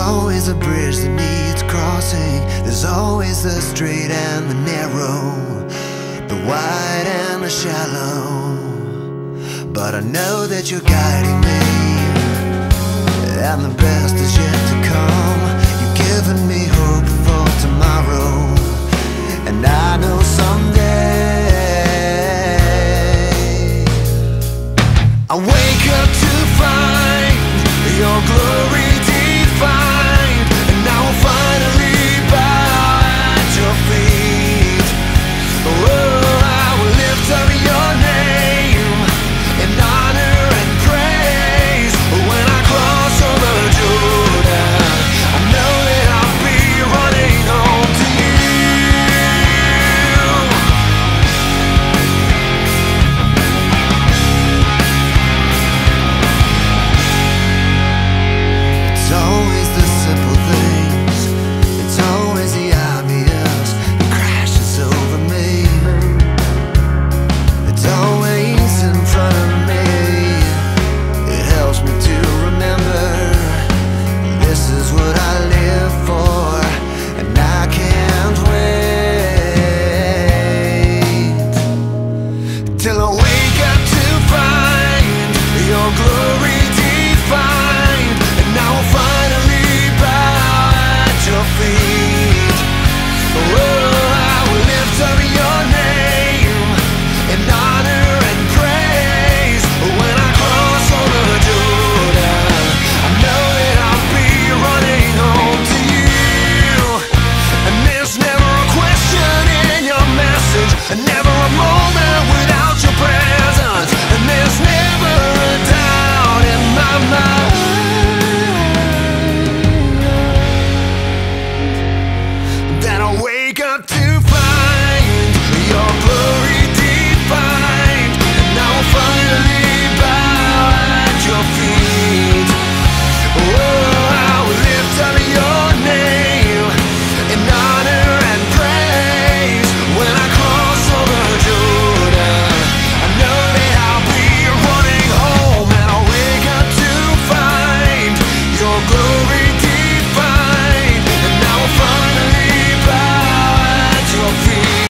always a bridge that needs crossing. There's always the straight and the narrow, the wide and the shallow. But I know that you're guiding me, and the best is yet to come. You've given me hope for tomorrow, and I know someday I'll wake up to find your glory defined, and I will finally bow at your feet. Oh, I will lift up your name in honor and praise. When I cross over Jordan, I know that I'll be running home to you. It's always the simple things, it's always the obvious that crashes over me. It's always in front of me, it helps me to remember this is what I live for, and I can't wait till I wake up to find your glory defined, and I will finally bow at your feet. Oh, I will lift up your name in honor and praise. When I cross over Jordan, I know that I'll be running home to you. And there's never a question in your message, and never